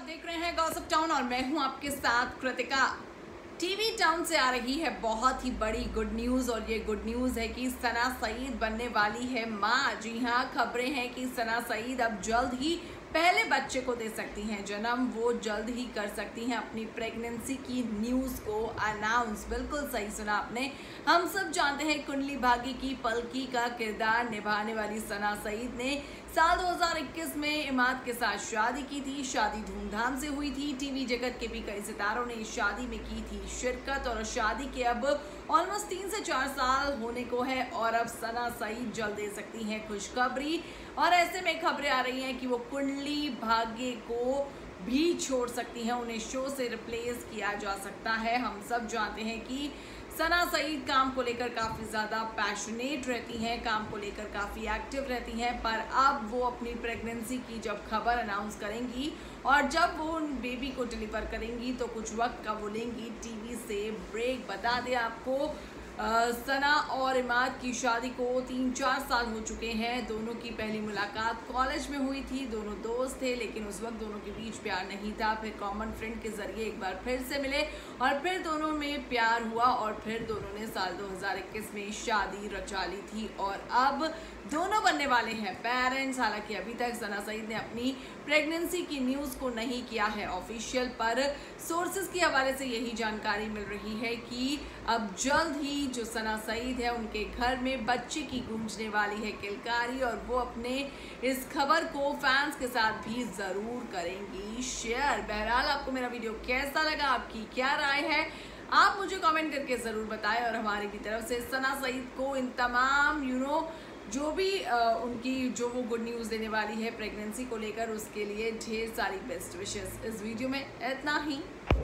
आप देख रहे हैं गॉसिप टाउन और मैं हूं आपके साथ कृतिका। टीवी टाउन से आ रही है बहुत ही बड़ी गुड न्यूज और ये गुड न्यूज है कि सना सईद बनने वाली है मां। जी हां, खबरें हैं कि सना सईद अब जल्द ही पहले बच्चे को दे सकती हैं जन्म। वो जल्द ही कर सकती हैं अपनी प्रेगनेंसी की न्यूज को अनाउंस। बिल्कुल सही सुना आपने। हम सब जानते हैं कुंडली भाग्य की पलकी का किरदार निभाने वाली सना सईद ने साल 2021 में इमाद के साथ शादी की थी। शादी धूमधाम से हुई थी। टीवी जगत के भी कई सितारों ने इस शादी में की थी शिरकत और शादी के अब ऑलमोस्ट 3 से 4 साल होने को है और अब सना सईद जल्द दे सकती हैं खुशखबरी। और ऐसे में खबरें आ रही हैं कि वो कुंडली भाग्य को भी छोड़ सकती हैं, उन्हें शो से रिप्लेस किया जा सकता है। हम सब जानते हैं कि सना सईद काम को लेकर काफ़ी ज़्यादा पैशनेट रहती हैं, काम को लेकर काफ़ी एक्टिव रहती हैं, पर अब वो अपनी प्रेगनेंसी की जब खबर अनाउंस करेंगी और जब वो उन बेबी को डिलीवर करेंगी तो कुछ वक्त का वो लेंगी टीवी से ब्रेक। बता दें आपको, सना और इमाद की शादी को 3-4 साल हो चुके हैं। दोनों की पहली मुलाकात कॉलेज में हुई थी। दोनों दोस्त थे लेकिन उस वक्त दोनों के बीच प्यार नहीं था। फिर कॉमन फ्रेंड के जरिए एक बार फिर से मिले और फिर दोनों में प्यार हुआ और फिर दोनों ने साल 2021 में शादी रचा ली थी और अब दोनों बनने वाले हैं पेरेंट्स। हालांकि अभी तक सना सईद ने अपनी प्रेगनेंसी की न्यूज़ को नहीं किया है ऑफिशियल, पर सोर्सेज के हवाले से यही जानकारी मिल रही है कि अब जल्द ही जो सना सईद है उनके घर में बच्चे की गूंजने वाली है किलकारी और वो अपने इस खबर को फैंस के साथ भी ज़रूर करेंगी शेयर। बहरहाल आपको मेरा वीडियो कैसा लगा, आपकी क्या राय है, आप मुझे कमेंट करके ज़रूर बताएं। और हमारी भी तरफ से सना सईद को इन तमाम जो भी उनकी जो वो गुड न्यूज़ देने वाली है प्रेगनेंसी को लेकर, उसके लिए ढेर सारी बेस्ट विशेस। इस वीडियो में इतना ही।